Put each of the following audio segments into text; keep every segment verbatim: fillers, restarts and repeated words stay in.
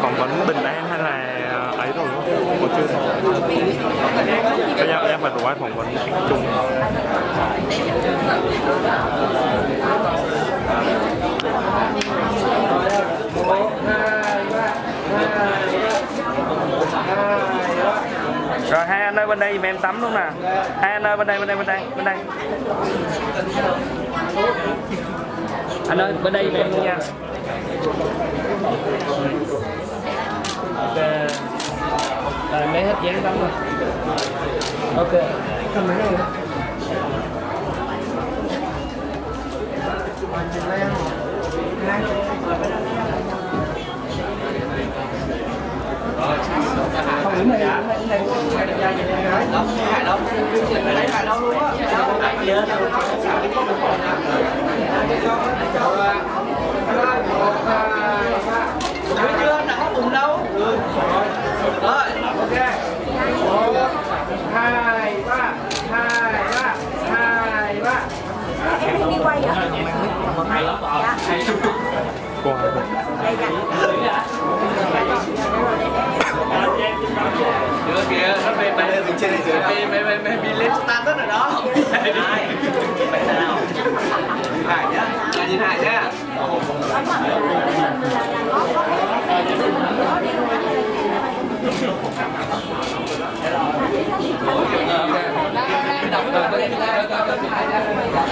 phỏng vấn Bình An hay là ấy rồi đúng không? Có chưa? Cái em em phải rủ ai phỏng vấn chung. Rồi hai anh ơi bên đây giùm em tắm luôn nè. Hai anh ơi bên đây bên đây bên đây bên đây. Anh ơi bên đây giùm em luôn nha. Ok. Rồi mấy hết dán tắm rồi. Ok. Cầm máy này. Không đứng này, đứng này, hai đẹp trai nhìn em gái. Đâu, hai đâu. Mình lấy hai đâu luôn á. Đâu, tại vì nó xả cái con còn nè. Rồi. một, hai, ba. Được chưa? Đã có cùng đâu? Được. Rồi, ok. một, hai, ba, hai, ba, hai, ba. Em đi quay hả? Dạ. Qua rồi. Đây dạ. Được kìa, nó mày mày lên trên đây dưới mày mày mày mày bị lên stand tất rồi đó. Hai. Mày nào? Hải nhá. Là nhìn Hải nhá. Đọc rồi bên đây coi coi Hải nhá.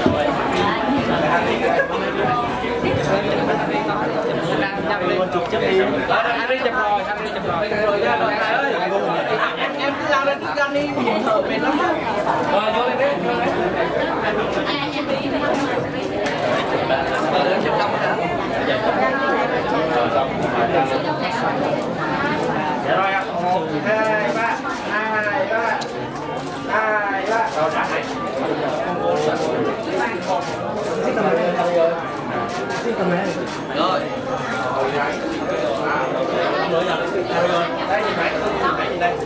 Năm đi chụp chấp đi. Anh đi chụp rồi, anh đi chụp rồi. Rồi ra rồi Hải ơi. Em em cứ lao lên cứ ra đi thở mệt lắm á. Rồi vô lên đi. Rồi lên chụp xong rồi. Dạ rồi ạ. một, hai, ba, hai, ba. hai, ba. Rồi đã này. Rồi. Đây nhìn máy, nhìn đây.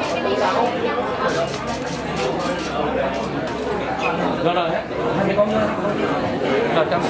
Rồi rồi, hai con rồi trong.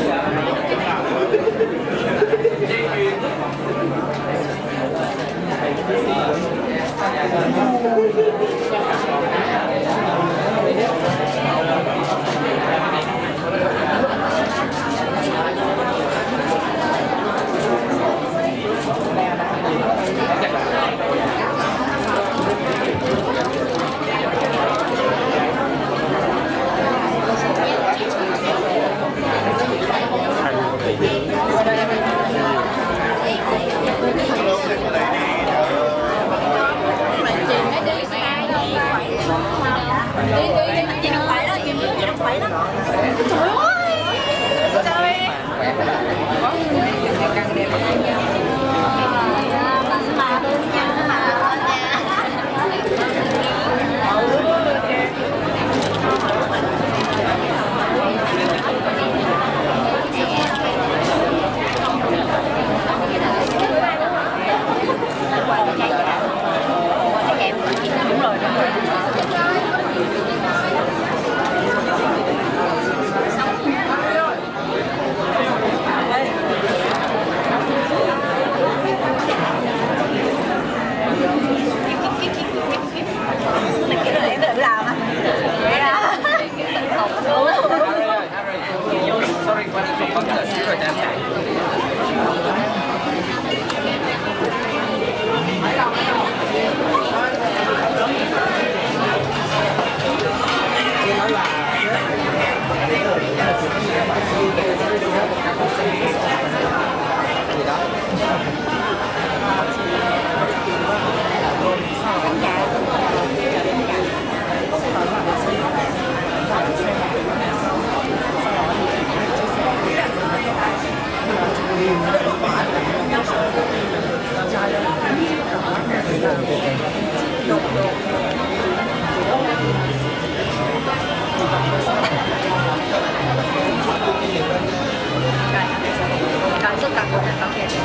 Cảm xúc cầm là có kìa.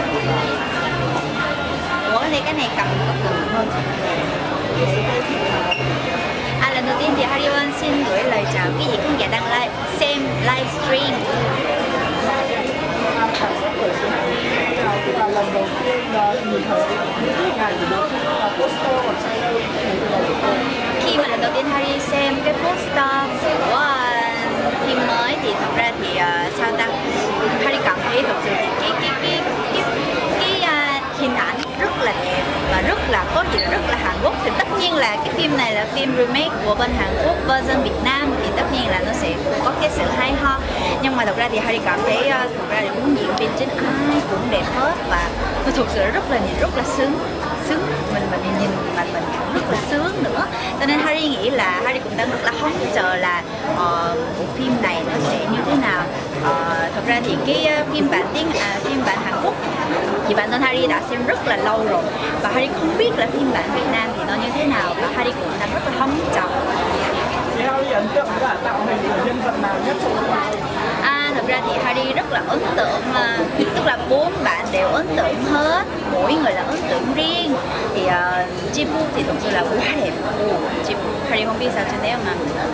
Ủa thì cái này cầm có cầm hơn. À, lần đầu tiên thì Hariwon xin gửi lời chào quý vị khán giả đang live, xem livestream. Lần đầu nhìn thấy những hình ảnh của được poster ở trailer khi mà lần đầu tiên Harry xem cái poster của uh, phim mới thì thật ra thì uh, sao ta, Harry cảm thấy thật sự thì cái cái cái cái cái uh, hình ảnh rất là đẹp và rất là có gì là rất là Hàn Quốc. Thì tất nhiên là cái phim này là phim remake của bên Hàn Quốc version Việt Nam thì tất nhiên là nó sẽ có cái sự hay ho, nhưng mà thật ra thì Harry cảm thấy uh, thật ra thì muốn diễn viên chính ai cũng đẹp hết và nó thực sự rất là nhìn rất là sướng sướng mình mình nhìn mà mình cũng rất là sướng nữa, cho nên Harry nghĩ là Harry cũng đang rất là hóng chờ là uh, bộ phim này nó sẽ như thế nào. Uh, thật ra thì cái uh, phim bản tiếng à, phim bản Hàn Quốc thì bản thân Harry đã xem rất là lâu rồi và Harry không biết là phim bản Việt Nam thì nó như thế nào và Harry cũng đang rất là hóng chờ. Thì Harry ấn tượng với tạo hình của nhân vật nào nhất trong bộ phim? À, thật ra thì Harry rất là ấn tượng, uh, tức là bốn bạn đều ấn tượng hết, mỗi người là ấn tượng riêng. Thì uh, Ji-woo thì thực sự là quá đẹp. uh, Ji-woo, Harry không biết sao cho nếu mà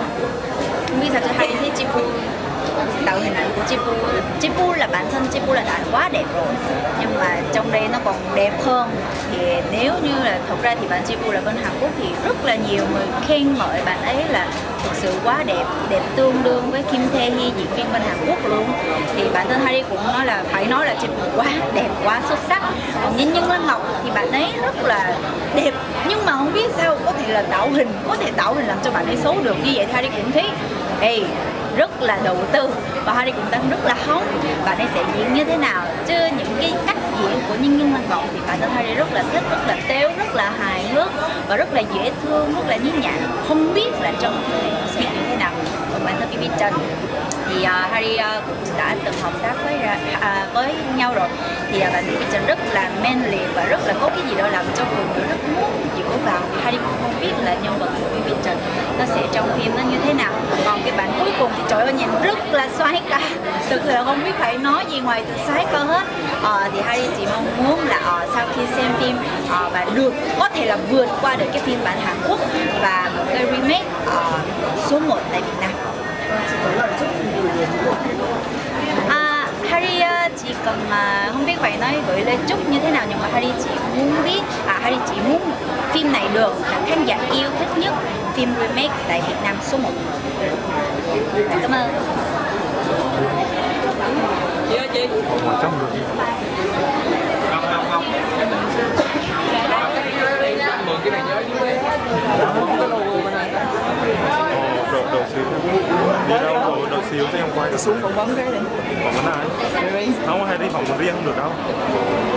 không biết sao cho Harry thấy Ji-woo, tạo hình ảnh của Ji-woo, Ji-woo là bản thân Ji-woo là đã quá đẹp rồi, nhưng mà trong đây nó còn đẹp hơn. Thì nếu như là thật ra thì bạn Ji-woo là bên Hàn Quốc thì rất là nhiều người khen ngợi bạn ấy là thực sự quá đẹp, đẹp tương đương với Kim Tae Hee diễn viên bên Hàn Quốc luôn. Thì bản thân Harry cũng nói là phải nói là Ji-woo quá đẹp, quá xuất sắc. Còn Nhân Nhân Lan Ngọc thì bạn ấy rất là đẹp, nhưng mà không biết sao có thể là tạo hình, có thể tạo hình làm cho bạn ấy xấu được như vậy. Thì Harry cũng thấy hey, rất là đầu tư và Harry cũng đang rất là hóng bạn ấy sẽ diễn như thế nào, chứ những cái cách diễn của Nhân Nhân Lan Ngọc thì bản thân Harry rất là thích, rất là tếu, rất là hài hước và rất là dễ thương, rất là nhí nhảnh. Không biết là trong phim này nó sẽ như thế nào. Còn bản thân Kim Bin Trần thì uh, Harry uh, cũng đã từng hợp tác với uh, với nhau rồi, thì uh, bạn Kim Bin Trần rất là manly và rất là có cái gì đó làm cho phụ nữ rất muốn dựa vào. Thì Harry cũng không biết là nhân vật của Kim Bin Trần nó sẽ trong phim nó như thế nào. Còn cái bạn cuối cùng thì trời ơi nhìn rất là xoái ca, thực sự là không biết phải nói gì ngoài từ xoái ca hết. Uh, thì Harry chỉ mong muốn là uh, sau khi xem phim uh, và được có thể là vượt qua được cái phiên bản Hàn Quốc và một cái remake uh, số một tại Việt Nam. À, Harry uh, chỉ cần uh, không biết phải nói gửi lời chúc như thế nào, nhưng mà Harry chỉ muốn biết, à, Harry chỉ muốn phim này được khán giả yêu thích nhất phim remake tại Việt Nam số một. Cảm ơn. Chị ơi chị. Ở trong được. Không không không. Mượn cái này nhớ chứ đi. Không có logo bên này. Đồ đồ xíu. Đi đâu đồ đồ xíu thì không quay. Xuống phỏng vấn cái này. Phỏng vấn ai? Không hay đi phỏng vấn riêng không được đâu.